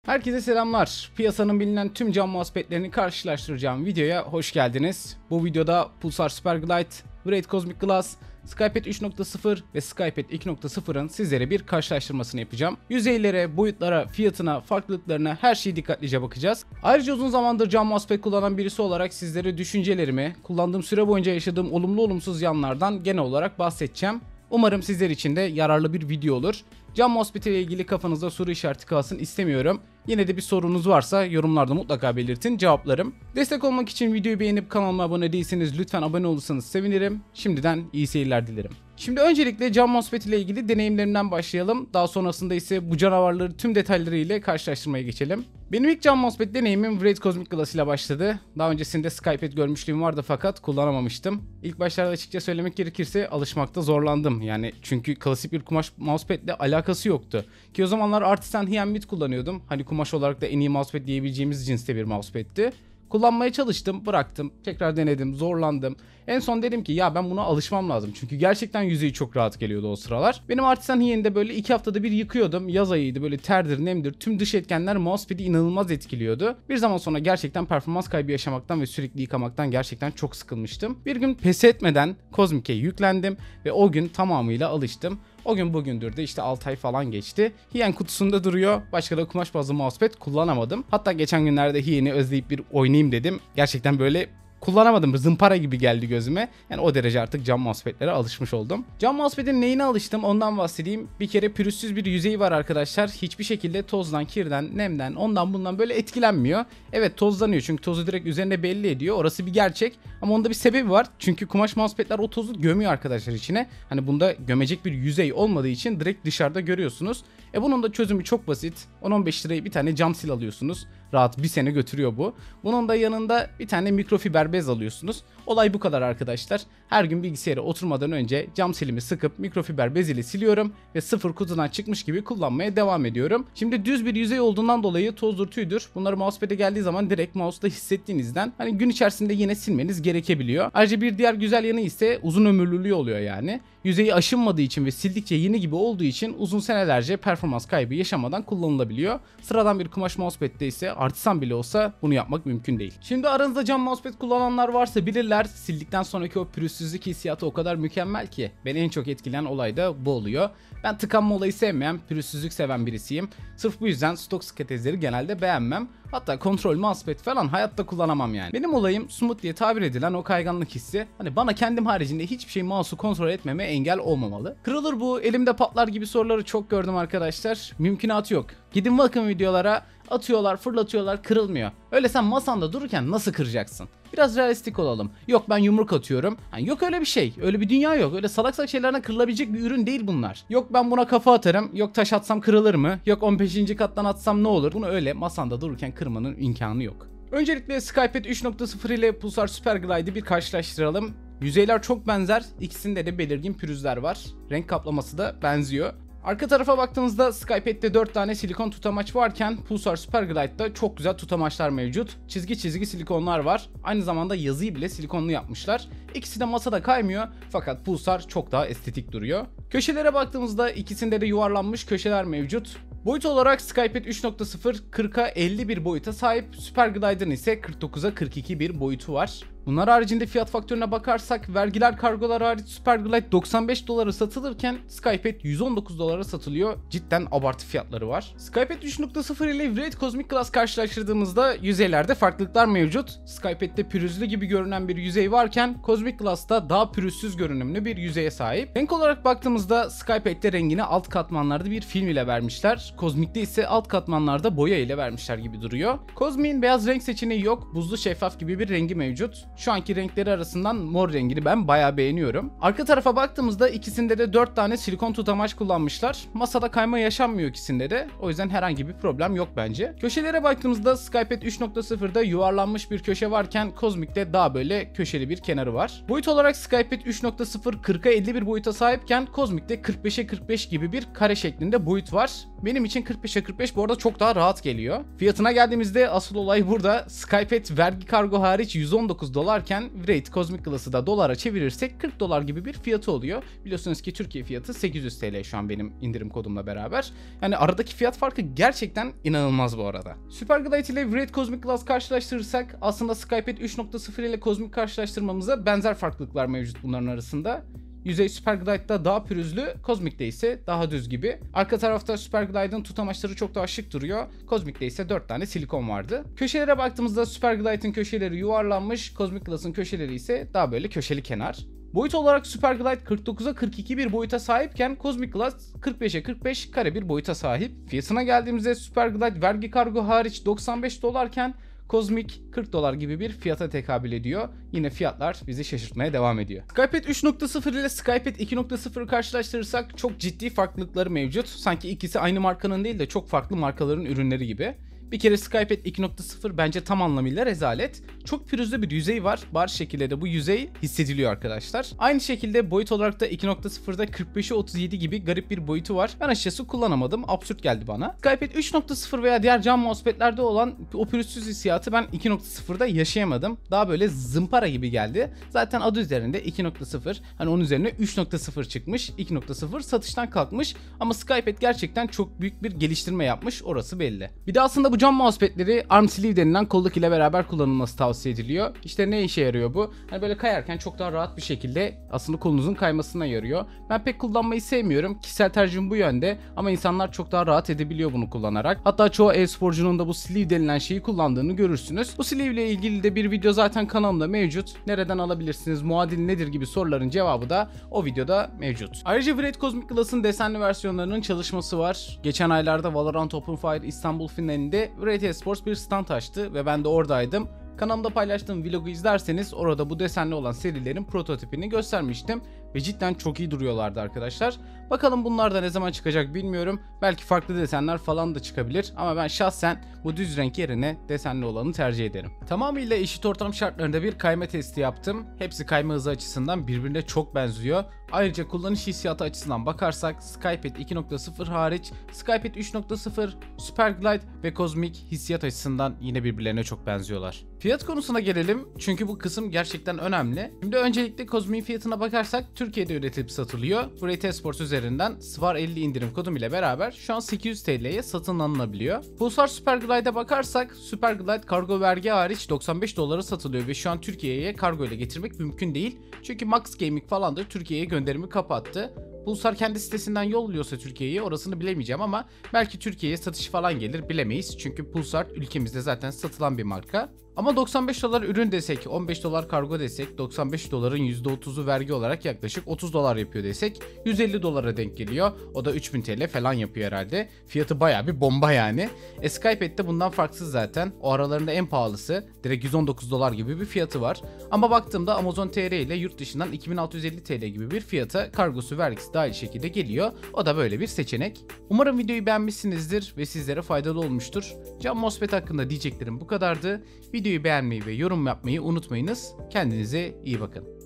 Herkese selamlar. Piyasanın bilinen tüm cam mousepad'lerini karşılaştıracağım videoya hoş geldiniz. Bu videoda Pulsar Superglide, Wraith Cosmic Glass, SkyPad 3.0 ve SkyPad 2.0'ın sizlere bir karşılaştırmasını yapacağım. Yüzeylere, boyutlara, fiyatına, farklılıklarına her şeyi dikkatlice bakacağız. Ayrıca uzun zamandır cam mousepad kullanan birisi olarak sizlere düşüncelerimi, kullandığım süre boyunca yaşadığım olumlu olumsuz yanlardan genel olarak bahsedeceğim. Umarım sizler için de yararlı bir video olur. Cam mousepad ile ilgili kafanızda soru işareti kalsın istemiyorum. Yine de bir sorunuz varsa yorumlarda mutlaka belirtin, cevaplarım. Destek olmak için videoyu beğenip kanalıma abone değilseniz lütfen abone olursanız sevinirim. Şimdiden iyi seyirler dilerim. Şimdi öncelikle cam mousepad ile ilgili deneyimlerimden başlayalım. Daha sonrasında ise bu canavarları tüm detayları ile karşılaştırmaya geçelim. Benim ilk cam mousepad deneyimim Wraith Cosmic Glass ile başladı. Daha öncesinde SkyPad görmüşlüğüm vardı fakat kullanamamıştım. İlk başlarda açıkça söylemek gerekirse alışmakta zorlandım. Yani çünkü klasik bir kumaş mousepad ile alakası yoktu. Ki o zamanlar Artisan Hienmit kullanıyordum. Hani kumaş olarak da en iyi mousepad diyebileceğimiz cinste bir mousepad'ti. Kullanmaya çalıştım, bıraktım, tekrar denedim, zorlandım. En son dedim ki ya ben buna alışmam lazım. Çünkü gerçekten yüzeyi çok rahat geliyordu o sıralar. Benim Artisan Hien'de böyle 2 haftada bir yıkıyordum. Yaz ayıydı, böyle terdir, nemdir. Tüm dış etkenler mousepad'i inanılmaz etkiliyordu. Bir zaman sonra gerçekten performans kaybı yaşamaktan ve sürekli yıkamaktan gerçekten çok sıkılmıştım. Bir gün pes etmeden Cosmic'e yüklendim ve o gün tamamıyla alıştım. O gün bugündür de işte 6 ay falan geçti. Hien kutusunda duruyor. Başka da kumaş bazlı mousepad kullanamadım. Hatta geçen günlerde Hien'i özleyip bir oynayayım dedim. Gerçekten böyle kullanamadım. Zımpara gibi geldi gözüme. Yani o derece artık cam mousepad'lere alışmış oldum. Cam mousepad'in neyine alıştım ondan bahsedeyim. Bir kere pürüzsüz bir yüzeyi var arkadaşlar. Hiçbir şekilde tozdan, kirden, nemden, ondan bundan böyle etkilenmiyor. Evet tozlanıyor çünkü tozu direkt üzerinde belli ediyor. Orası bir gerçek. Ama onda bir sebebi var. Çünkü kumaş mousepad'ler o tozu gömüyor arkadaşlar içine. Hani bunda gömecek bir yüzey olmadığı için direkt dışarıda görüyorsunuz. Bunun da çözümü çok basit. 10-15 liraya bir tane cam sil alıyorsunuz. Rahat bir sene götürüyor bu. Bunun da yanında bir tane mikrofiber bez alıyorsunuz. Olay bu kadar arkadaşlar. Her gün bilgisayara oturmadan önce cam silimi sıkıp mikrofiber bez ile siliyorum ve sıfır kutudan çıkmış gibi kullanmaya devam ediyorum. Şimdi düz bir yüzey olduğundan dolayı tozdur tüydür. Bunları mousepad'e geldiği zaman direkt mouse'da hissettiğinizden hani gün içerisinde yine silmeniz gerekebiliyor. Ayrıca bir diğer güzel yanı ise uzun ömürlülüğü oluyor yani. Yüzeyi aşınmadığı için ve sildikçe yeni gibi olduğu için uzun senelerce performans kaybı yaşamadan kullanılabiliyor. Sıradan bir kumaş mousepad'de ise Artisan bile olsa bunu yapmak mümkün değil. Şimdi aranızda cam mousepad kullananlar varsa bilirler, sildikten sonraki o pürüzsüzlük hissiyatı o kadar mükemmel ki. Beni en çok etkileyen olay da bu oluyor. Ben tıkanma olayı sevmeyen, pürüzsüzlük seven birisiyim. Sırf bu yüzden stok skatezleri genelde beğenmem. Hatta kontrol mousepad falan hayatta kullanamam yani. Benim olayım smooth diye tabir edilen o kayganlık hissi. Hani bana kendim haricinde hiçbir şey mouse'u kontrol etmeme engel olmamalı. Kırılır bu, elimde patlar gibi soruları çok gördüm arkadaşlar. Mümkünatı yok. Gidin bakın videolara, atıyorlar, fırlatıyorlar, kırılmıyor. Öyle sen masanda dururken nasıl kıracaksın? Biraz realistik olalım. Yok ben yumruk atıyorum. Yani yok öyle bir şey. Öyle bir dünya yok. Öyle salak salak şeylerden kırılabilecek bir ürün değil bunlar. Yok ben buna kafa atarım. Yok taş atsam kırılır mı? Yok 15. kattan atsam ne olur? Bunu öyle masanda dururken kırmanın imkanı yok. Öncelikle SkyPad 3.0 ile Pulsar Superglide'i bir karşılaştıralım. Yüzeyler çok benzer. İkisinde de belirgin pürüzler var. Renk kaplaması da benziyor. Arka tarafa baktığımızda SkyPad'de 4 tane silikon tutamaç varken Pulsar Superglide'da çok güzel tutamaçlar mevcut. Çizgi çizgi silikonlar var. Aynı zamanda yazıyı bile silikonlu yapmışlar. İkisi de masada kaymıyor fakat Pulsar çok daha estetik duruyor. Köşelere baktığımızda ikisinde de yuvarlanmış köşeler mevcut. Boyut olarak SkyPad 3.0 40'a 50 bir boyuta sahip, Superglide'ın ise 49'a 42 bir boyutu var. Bunlar haricinde fiyat faktörüne bakarsak vergiler kargolar hariç Superglide 95 dolara satılırken SkyPad 119 dolara satılıyor. Cidden abartı fiyatları var. SkyPad 3.0 ile Wraith Cosmic Glass karşılaştırdığımızda yüzeylerde farklılıklar mevcut. SkyPad'de pürüzlü gibi görünen bir yüzey varken Cosmic Glass'ta daha pürüzsüz görünümlü bir yüzeye sahip. Renk olarak baktığımızda SkyPad'de rengini alt katmanlarda bir film ile vermişler. Cosmic'te ise alt katmanlarda boya ile vermişler gibi duruyor. Cosmic'in beyaz renk seçeneği yok. Buzlu şeffaf gibi bir rengi mevcut. Şu anki renkleri arasından mor rengini ben bayağı beğeniyorum. Arka tarafa baktığımızda ikisinde de 4 tane silikon tutamaç kullanmışlar. Masada kayma yaşanmıyor ikisinde de. O yüzden herhangi bir problem yok bence. Köşelere baktığımızda SkyPad 3.0'da yuvarlanmış bir köşe varken Cosmic'te daha böyle köşeli bir kenarı var. Boyut olarak SkyPad 3.0 40'a 50 bir boyuta sahipken Cosmic'te 45'e 45 gibi bir kare şeklinde boyut var. Benim için 45'e 45 bu arada çok daha rahat geliyor. Fiyatına geldiğimizde asıl olay burada. Skypet vergi kargo hariç 119 dolarken Wraith Cosmic Glass'ı da dolara çevirirsek 40 dolar gibi bir fiyatı oluyor. Biliyorsunuz ki Türkiye fiyatı 800 TL şu an benim indirim kodumla beraber. Yani aradaki fiyat farkı gerçekten inanılmaz bu arada. Superglide ile Wraith Cosmic Glass karşılaştırırsak aslında Skypet 3.0 ile Cosmic karşılaştırmamıza benzer farklılıklar mevcut bunların arasında. Yüzey Superglide'da daha pürüzlü, Cosmic'te ise daha düz gibi. Arka tarafta Superglide'ın tutamaçları çok daha şık duruyor. Cosmic'te ise 4 tane silikon vardı. Köşelere baktığımızda Superglide'ın köşeleri yuvarlanmış, Cosmic Glass'ın köşeleri ise daha böyle köşeli kenar. Boyut olarak Superglide 49'a 42 bir boyuta sahipken Cosmic Glass 45'e 45 kare bir boyuta sahip. Fiyatına geldiğimizde Superglide vergi kargo hariç 95 dolarken Cosmic 40 dolar gibi bir fiyata tekabül ediyor. Yine fiyatlar bizi şaşırtmaya devam ediyor. Skypet 3.0 ile Skypet 2.0'ı karşılaştırırsak çok ciddi farklılıkları mevcut. Sanki ikisi aynı markanın değil de çok farklı markaların ürünleri gibi. Bir kere Skypet 2.0 bence tam anlamıyla rezalet. Çok pürüzlü bir yüzey var. Bariz şekilde de bu yüzey hissediliyor arkadaşlar. Aynı şekilde boyut olarak da 2.0'da 45'e 37 gibi garip bir boyutu var. Ben açıkçası kullanamadım. Absürt geldi bana. Skypet 3.0 veya diğer cam mousepad'lerde olan o pürüzsüz hissiyatı ben 2.0'da yaşayamadım. Daha böyle zımpara gibi geldi. Zaten adı üzerinde 2.0. Hani onun üzerine 3.0 çıkmış. 2.0 satıştan kalkmış. Ama Skypet gerçekten çok büyük bir geliştirme yapmış. Orası belli. Bir de aslında bu cam mousepad'leri arm sleeve denilen kolluk ile beraber kullanılması tavsiye ediliyor. İşte ne işe yarıyor bu? Hani böyle kayarken çok daha rahat bir şekilde aslında kolunuzun kaymasına yarıyor. Ben pek kullanmayı sevmiyorum. Kişisel tercihim bu yönde ama insanlar çok daha rahat edebiliyor bunu kullanarak. Hatta çoğu e-sporcunun da bu sleeve denilen şeyi kullandığını görürsünüz. Bu sleeve ile ilgili de bir video zaten kanalımda mevcut. Nereden alabilirsiniz? Muadili nedir gibi soruların cevabı da o videoda mevcut. Ayrıca Wraith Cosmic Glass'ın desenli versiyonlarının çalışması var. Geçen aylarda Valorant Open Fire İstanbul finalinde Wraith Esports bir stand açtı ve ben de oradaydım. Kanalımda paylaştığım vlogu izlerseniz orada bu desenli olan serilerin prototipini göstermiştim ve cidden çok iyi duruyorlardı arkadaşlar. Bakalım bunlar da ne zaman çıkacak bilmiyorum. Belki farklı desenler falan da çıkabilir ama ben şahsen bu düz renk yerine desenli olanı tercih ederim. Tamamıyla eşit ortam şartlarında bir kayma testi yaptım. Hepsi kayma hızı açısından birbirine çok benziyor. Ayrıca kullanış hissiyatı açısından bakarsak Skypet 2.0 hariç Skypet 3.0, Superglide ve Cosmic hissiyat açısından yine birbirlerine çok benziyorlar. Fiyat konusuna gelelim çünkü bu kısım gerçekten önemli. Şimdi öncelikle Cosmic fiyatına bakarsak Türkiye'de üretilip satılıyor. Wraith Esports üzerinden SVAR 50 indirim kodum ile beraber şu an 800 TL'ye satın alınabiliyor. Pulsar Superglide'a bakarsak Superglide kargo vergi hariç 95 dolara satılıyor ve şu an Türkiye'ye kargo ile getirmek mümkün değil. Çünkü Max Gaming falan da Türkiye'ye gönderimi kapattı. Pulsar kendi sitesinden yolluyorsa Türkiye'ye orasını bilemeyeceğim ama belki Türkiye'ye satış falan gelir bilemeyiz. Çünkü Pulsar ülkemizde zaten satılan bir marka. Ama 95 dolar ürün desek, 15 dolar kargo desek, 95 doların %30'u vergi olarak yaklaşık 30 dolar yapıyor desek 150 dolara denk geliyor. O da 3000 TL falan yapıyor herhalde. Fiyatı bayağı bir bomba yani. Skypet'te bundan farksız zaten. O aralarında en pahalısı. Direkt 119 dolar gibi bir fiyatı var. Ama baktığımda Amazon TR ile yurt dışından 2650 TL gibi bir fiyata kargosu vergisi dahil şekilde geliyor. O da böyle bir seçenek. Umarım videoyu beğenmişsinizdir ve sizlere faydalı olmuştur. Cam MOSFET hakkında diyeceklerim bu kadardı. Videoyu beğenmeyi ve yorum yapmayı unutmayınız. Kendinize iyi bakın.